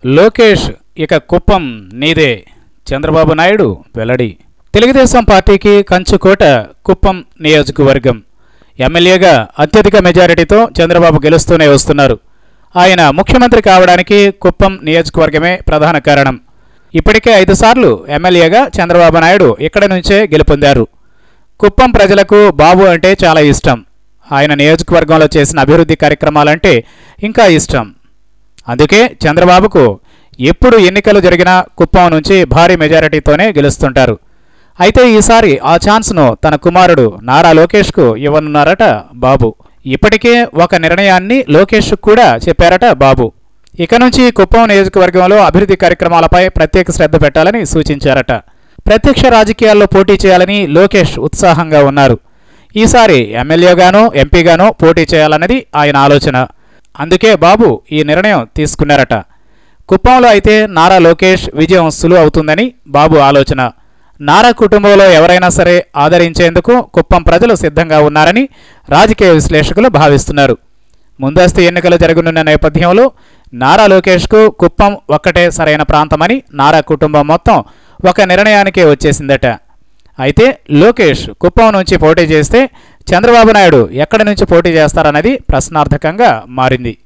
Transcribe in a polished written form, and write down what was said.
లోకేష్ ఇక కుప్పం నీదే, చంద్రబాబు నాయుడు వెల్లడి. తెలుగుదేశం పార్టీకి కంచుకోట కుప్పం నియోజకవర్గం. ఎమ్మెల్యేగా అత్యధిక మెజారిటీతో చంద్రబాబు గెలుస్తూనే వస్తున్నారు. ఆయన ముఖ్యమంత్రి కావడానికి కుప్పం నియోజకవర్గమే ప్రధాన కారణం. ఇప్పటికే 5 సార్లు ఎమ్మెల్యేగా చంద్రబాబు నాయుడు ఇక్కడి నుంచే గెలుపొందారు. కుప్పం ప్రజలకు బాబు అంటే చాలా ఇష్టం. ఆయన నియోజకవర్గంలో చేసిన అభివృద్ధి కార్యక్రమాలంటే ఇంకా ఇష్టం. అందుకే చంద్రబాబుకు ఎప్పుడు ఎన్నికలు జరిగినా కుప్పం నుంచి భారీ మెజారిటీతోనే గెలుస్తుంటారు. అయితే ఈసారి ఆ ఛాన్స్ను తన కుమారుడు నారా లోకేష్కు ఇవ్వనున్నారట బాబు. ఇప్పటికే ఒక నిర్ణయాన్ని లోకేష్ కూడా చెప్పారట బాబు. ఇక నుంచి కుప్పం నియోజకవర్గంలో అభివృద్ధి కార్యక్రమాలపై ప్రత్యేక శ్రద్ధ పెట్టాలని సూచించారట. ప్రత్యక్ష రాజకీయాల్లో పోటీ చేయాలని లోకేష్ ఉత్సాహంగా ఉన్నారు. ఈసారి ఎమ్మెల్యేగానో ఎంపీగానో పోటీ చేయాలన్నది ఆయన ఆలోచన. అందుకే బాబు ఈ నిర్ణయం తీసుకున్నారట. కుప్పంలో అయితే నారా లోకేష్ విజయం సులువు అవుతుందని బాబు ఆలోచన. నారా కుటుంబంలో ఎవరైనా సరే ఆదరించేందుకు కుప్పం ప్రజలు సిద్ధంగా ఉన్నారని రాజకీయ విశ్లేషకులు భావిస్తున్నారు. ముందస్తు ఎన్నికలు జరగనున్న నేపథ్యంలో నారా లోకేష్కు కుప్పం ఒక్కటే సరైన ప్రాంతమని నారా కుటుంబం మొత్తం ఒక నిర్ణయానికే వచ్చేసిందట. అయితే లోకేష్ కుప్పం నుంచి పోటీ చేస్తే చంద్రబాబు నాయుడు ఎక్కడి నుంచి పోటీ చేస్తారన్నది ప్రశ్నార్థకంగా మారింది.